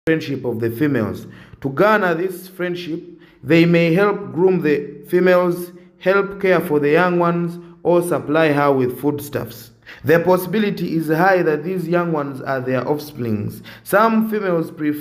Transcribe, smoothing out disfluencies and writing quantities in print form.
friendship of the females. To garner this friendship, they may help groom the females, help care for the young ones, or supply her with foodstuffs. The possibility is high that these young ones are their offsprings. Some females prefer